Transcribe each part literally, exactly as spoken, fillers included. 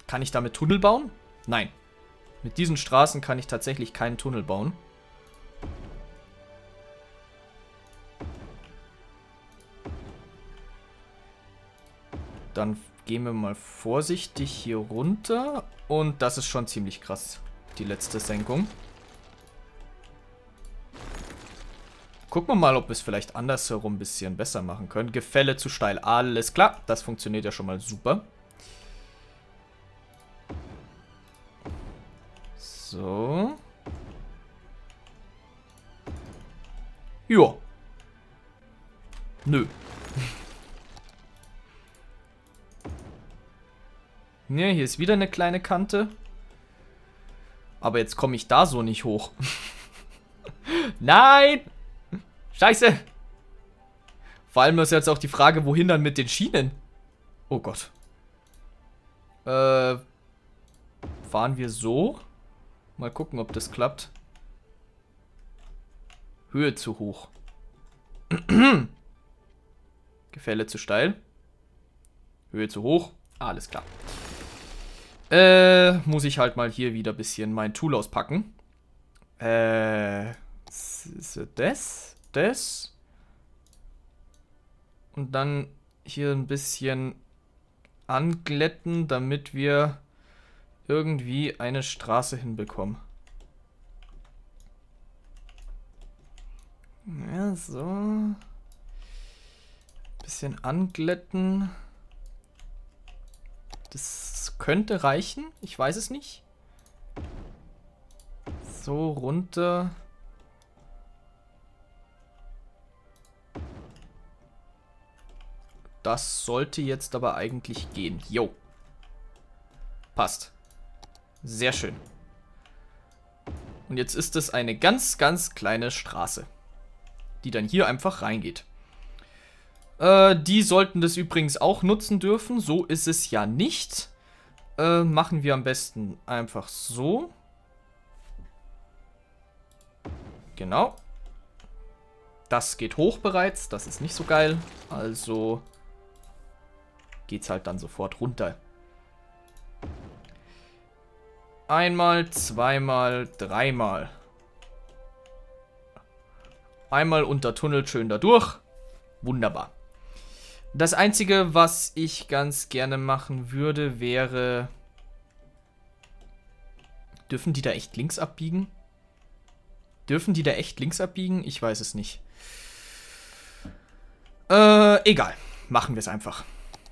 Kann ich damit Tunnel bauen? Nein. Mit diesen Straßen kann ich tatsächlich keinen Tunnel bauen. Dann gehen wir mal vorsichtig hier runter. Und das ist schon ziemlich krass, die letzte Senkung. Gucken wir mal, ob wir es vielleicht andersherum ein bisschen besser machen können. Gefälle zu steil. Alles klar, das funktioniert ja schon mal super. So. Ja. Nö. Ne, hier ist wieder eine kleine Kante. Aber jetzt komme ich da so nicht hoch. Nein! Scheiße! Vor allem ist jetzt auch die Frage, wohin dann mit den Schienen? Oh Gott. Äh, fahren wir so? Mal gucken, ob das klappt. Höhe zu hoch. Gefälle zu steil. Höhe zu hoch. Alles klar. Äh, muss ich halt mal hier wieder ein bisschen mein Tool auspacken. Äh, das, das. Und dann hier ein bisschen anglätten, damit wir irgendwie eine Straße hinbekommen. Ja, so. Bisschen anglätten. Das könnte reichen. Ich weiß es nicht. So, runter. Das sollte jetzt aber eigentlich gehen. Jo. Passt. Sehr schön. Und jetzt ist es eine ganz, ganz kleine Straße, die dann hier einfach reingeht. Äh, die sollten das übrigens auch nutzen dürfen. So ist es ja nicht. Äh, machen wir am besten einfach so. Genau. Das geht hoch bereits. Das ist nicht so geil. Also geht's halt dann sofort runter. Einmal, zweimal, dreimal. Einmal untertunnelt schön da durch. Wunderbar. Das Einzige, was ich ganz gerne machen würde, wäre... Dürfen die da echt links abbiegen? Dürfen die da echt links abbiegen? Ich weiß es nicht. Äh, egal. Machen wir es einfach.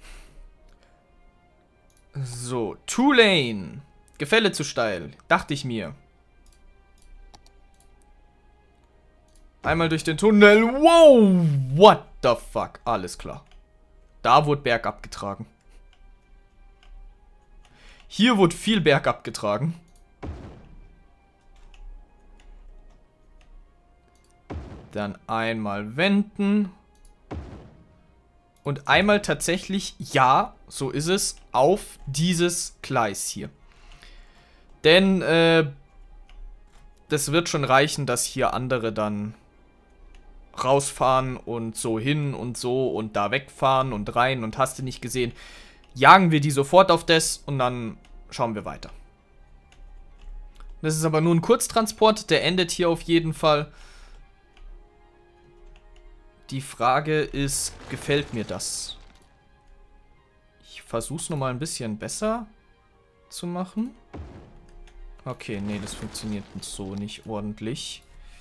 So, Two-Lane. Gefälle zu steil. Dachte ich mir. Einmal durch den Tunnel. Wow, what the fuck? Alles klar. Da wurde bergab getragen. Hier wurde viel bergab getragen. Dann einmal wenden. Und einmal tatsächlich, ja, so ist es, auf dieses Gleis hier. Denn, äh, das wird schon reichen, dass hier andere dann rausfahren und so hin und so und da wegfahren und rein und hast du nicht gesehen. Jagen wir die sofort auf das und dann schauen wir weiter. Das ist aber nur ein Kurztransport, der endet hier auf jeden Fall. Die Frage ist, gefällt mir das? Ich versuche es nochmal ein bisschen besser zu machen. Okay, nee, das funktioniert so nicht ordentlich.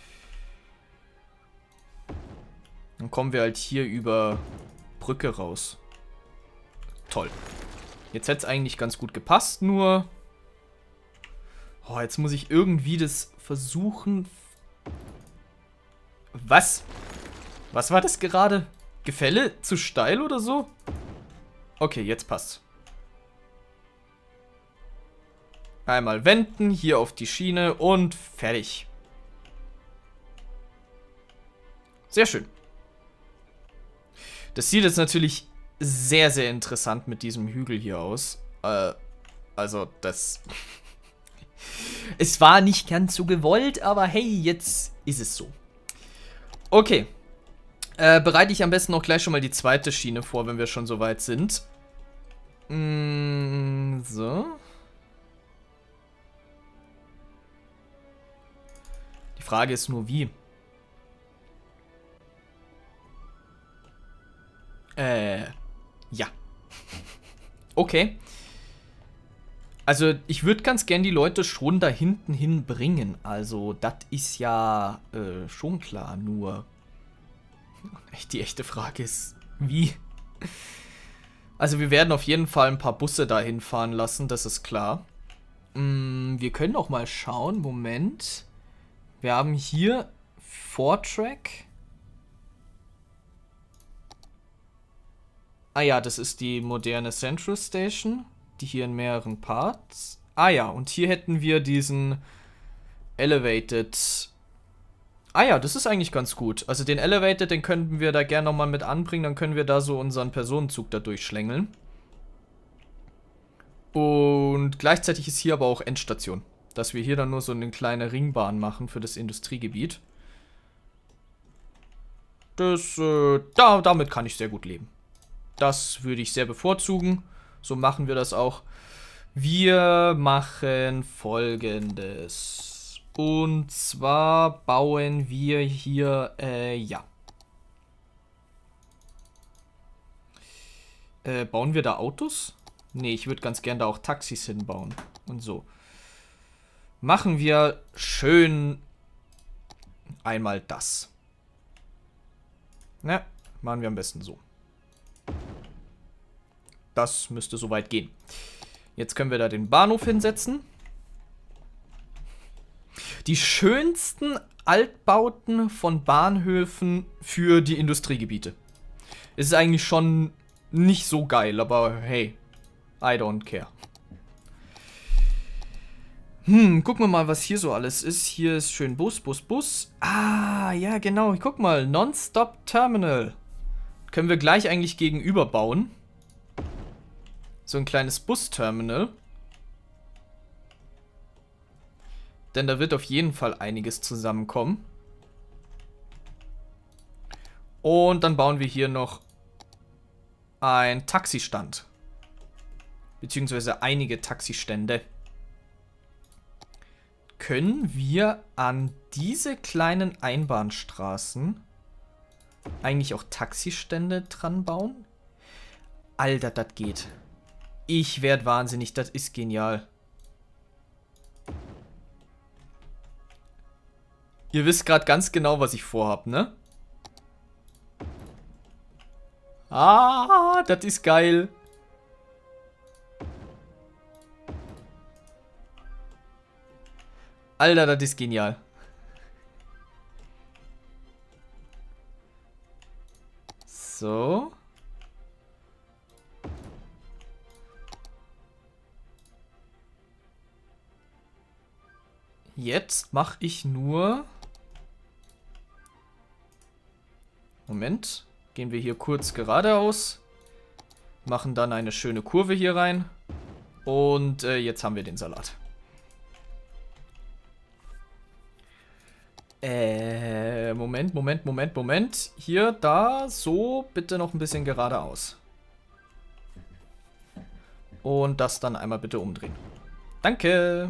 Dann kommen wir halt hier über Brücke raus. Toll. Jetzt hätte es eigentlich ganz gut gepasst, nur... Oh, jetzt muss ich irgendwie das versuchen... Was? Was war das gerade? Gefälle zu steil oder so? Okay, jetzt passt's. Einmal wenden, hier auf die Schiene und fertig. Sehr schön. Das sieht jetzt natürlich sehr, sehr interessant mit diesem Hügel hier aus. Äh, also das... Es war nicht ganz so gewollt, aber hey, jetzt ist es so. Okay. Äh, bereite ich am besten auch gleich schon mal die zweite Schiene vor, wenn wir schon so weit sind. Mm, so. Frage ist nur, wie. Äh, ja. Okay. Also, ich würde ganz gern die Leute schon da hinten hinbringen. Also, das ist ja äh, schon klar. Nur, die echte Frage ist, wie? Also, wir werden auf jeden Fall ein paar Busse dahin fahren lassen, das ist klar. Mm, wir können auch mal schauen. Moment. Wir haben hier Four-Track. Ah ja, das ist die moderne Central Station, die hier in mehreren Parts. Ah ja, und hier hätten wir diesen Elevated. Ah ja, das ist eigentlich ganz gut. Also den Elevated, den könnten wir da gerne nochmal mit anbringen, dann können wir da so unseren Personenzug da durchschlängeln. Und gleichzeitig ist hier aber auch Endstation, dass wir hier dann nur so eine kleine Ringbahn machen für das Industriegebiet. Das, äh, da, damit kann ich sehr gut leben. Das würde ich sehr bevorzugen. So machen wir das auch. Wir machen Folgendes. Und zwar bauen wir hier, äh, ja. Äh, bauen wir da Autos? Nee, ich würde ganz gern da auch Taxis hinbauen. Und so. Machen wir schön einmal das. Na, machen wir am besten so. Das müsste soweit gehen. Jetzt können wir da den Bahnhof hinsetzen. Die schönsten Altbauten von Bahnhöfen für die Industriegebiete. Ist eigentlich schon nicht so geil, aber hey, I don't care. Hm, gucken wir mal, was hier so alles ist. Hier ist schön Bus, Bus, Bus. Ah, ja, genau. Guck mal, Non-Stop Terminal. Können wir gleich eigentlich gegenüber bauen. So ein kleines Busterminal. Denn da wird auf jeden Fall einiges zusammenkommen. Und dann bauen wir hier noch ein Taxistand. Beziehungsweise einige Taxistände. Können wir an diese kleinen Einbahnstraßen eigentlich auch Taxistände dran bauen? Alter, das geht. Ich werd wahnsinnig, das ist genial. Ihr wisst gerade ganz genau, was ich vorhab, ne? Ah, das ist geil. Alter, das ist genial. So. Jetzt mache ich nur... Moment. Gehen wir hier kurz geradeaus. Machen dann eine schöne Kurve hier rein. Und äh, jetzt haben wir den Salat. Äh, Moment, Moment, Moment, Moment. Hier, da, so, bitte noch ein bisschen geradeaus. Und das dann einmal bitte umdrehen. Danke.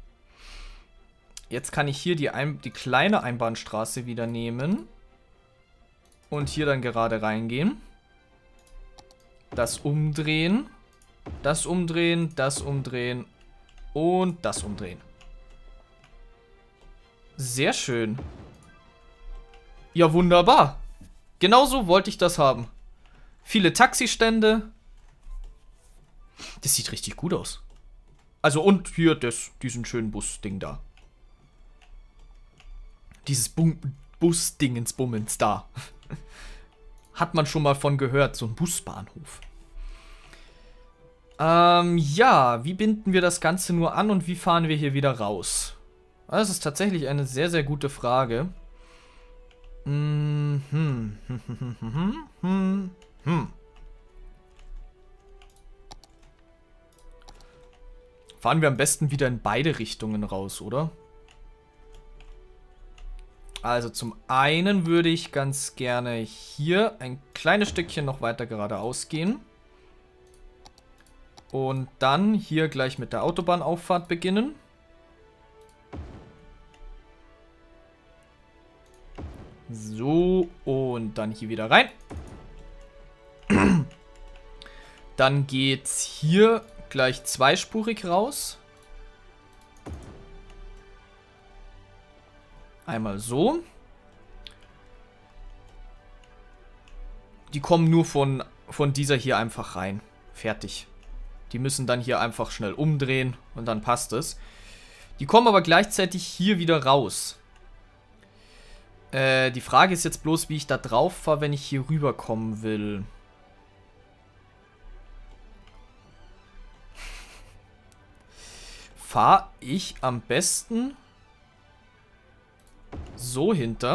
Jetzt kann ich hier die, Ein die kleine Einbahnstraße wieder nehmen. Und hier dann gerade reingehen. Das umdrehen. Das umdrehen, das umdrehen. Und das umdrehen. Sehr schön. Ja, wunderbar. Genauso wollte ich das haben. Viele Taxistände. Das sieht richtig gut aus. Also und hier das, diesen schönen Bus-Ding da. Dieses Bum Bus-Dingens-Bummens da. Hat man schon mal von gehört, so ein Busbahnhof. Ähm, ja, wie binden wir das Ganze nur an und wie fahren wir hier wieder raus? Das ist tatsächlich eine sehr, sehr gute Frage. Hm, hm, hm, hm, hm, hm, hm. Fahren wir am besten wieder in beide Richtungen raus, oder? Also zum einen würde ich ganz gerne hier ein kleines Stückchen noch weiter geradeaus gehen. Und dann hier gleich mit der Autobahnauffahrt beginnen. So, und dann hier wieder rein. Dann geht's hier gleich zweispurig raus. Einmal so. Die kommen nur von, von dieser hier einfach rein. Fertig. Die müssen dann hier einfach schnell umdrehen und dann passt es. Die kommen aber gleichzeitig hier wieder raus. Äh, die Frage ist jetzt bloß, wie ich da drauf fahre, wenn ich hier rüberkommen will. Fahre ich am besten so hinter.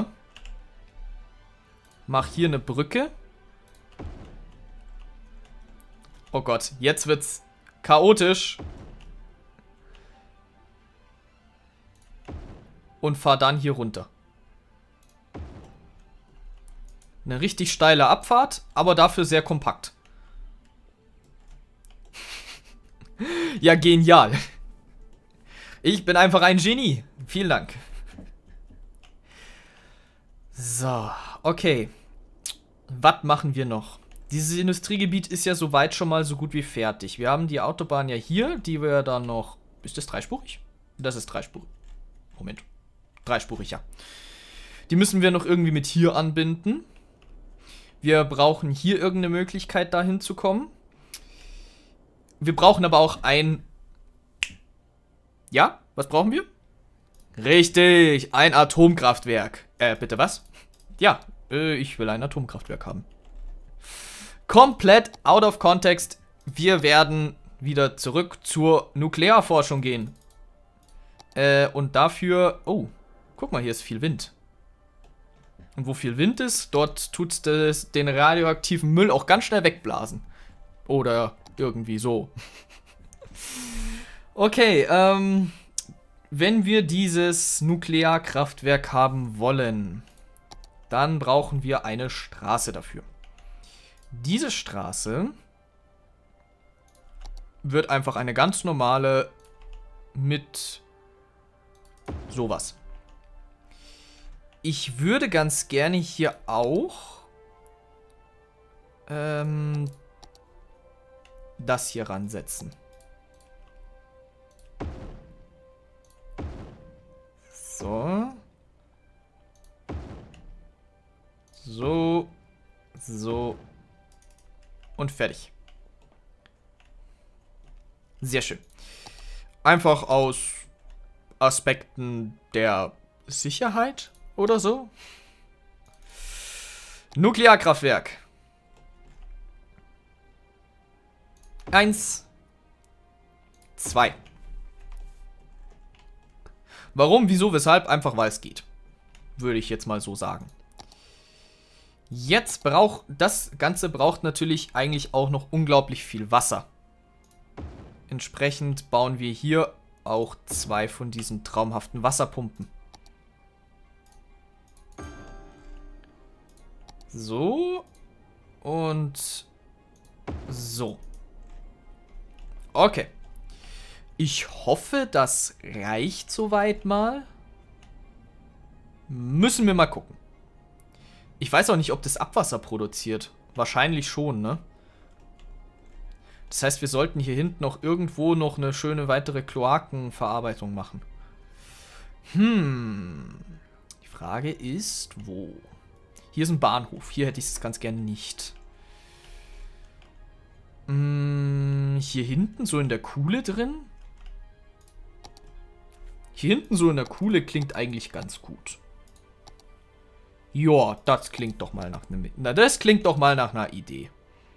Mach hier eine Brücke. Oh Gott, jetzt wird's chaotisch. Und fahr dann hier runter. Eine richtig steile Abfahrt, aber dafür sehr kompakt. Ja, genial. Ich bin einfach ein Genie. Vielen Dank. So, okay. Was machen wir noch? Dieses Industriegebiet ist ja soweit schon mal so gut wie fertig. Wir haben die Autobahn ja hier, die wir dann noch... Ist das dreispurig? Das ist dreispurig. Moment. Dreispurig, ja. Die müssen wir noch irgendwie mit hier anbinden. Wir brauchen hier irgendeine Möglichkeit, da hinzukommen. Wir brauchen aber auch ein... Ja? Was brauchen wir? Richtig, ein Atomkraftwerk. Äh, bitte was? Ja, äh, ich will ein Atomkraftwerk haben. Komplett out of context. Wir werden wieder zurück zur Nuklearforschung gehen. Äh, und dafür... Oh, guck mal, hier ist viel Wind. Und wo viel Wind ist, dort tut es den radioaktiven Müll auch ganz schnell wegblasen. Oder irgendwie so. Okay, ähm... wenn wir dieses Nuklearkraftwerk haben wollen, dann brauchen wir eine Straße dafür. Diese Straße wird einfach eine ganz normale mit sowas. Ich würde ganz gerne hier auch ähm, das hier ransetzen. So. So. So. Und fertig. Sehr schön. Einfach aus Aspekten der Sicherheit oder so. Nuklearkraftwerk. Eins. Zwei. Warum, wieso, weshalb? Einfach weil es geht. Würde ich jetzt mal so sagen. Jetzt braucht, das Ganze braucht natürlich eigentlich auch noch unglaublich viel Wasser. Entsprechend bauen wir hier auch zwei von diesen traumhaften Wasserpumpen. So. Und so. Okay. Ich hoffe, das reicht soweit mal. Müssen wir mal gucken. Ich weiß auch nicht, ob das Abwasser produziert. Wahrscheinlich schon, ne? Das heißt, wir sollten hier hinten noch irgendwo noch eine schöne weitere Kloakenverarbeitung machen. Hm. Die Frage ist, wo? Hier ist ein Bahnhof. Hier hätte ich es ganz gerne nicht. Hm, hier hinten so in der Kuhle drin? Hier hinten so in der Kuhle klingt eigentlich ganz gut. Ja, das klingt doch mal nach einer... Na, das klingt doch mal nach einer Idee.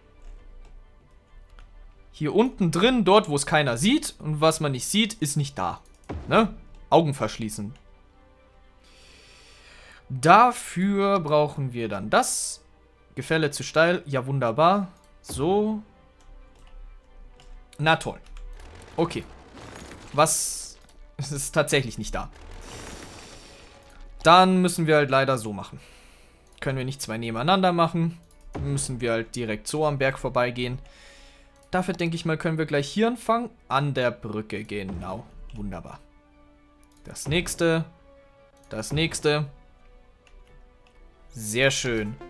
Hier unten drin, dort wo es keiner sieht und was man nicht sieht, ist nicht da. Ne? Augen verschließen. Dafür brauchen wir dann das. Gefälle zu steil. Ja, wunderbar. So. Na toll. Okay. Was... Es ist tatsächlich nicht da. Dann müssen wir halt leider so machen. Können wir nicht zwei nebeneinander machen. Müssen wir halt direkt so am Berg vorbeigehen. Dafür denke ich mal, können wir gleich hier anfangen. An der Brücke, genau. Wunderbar. Das nächste. Das nächste. Sehr schön.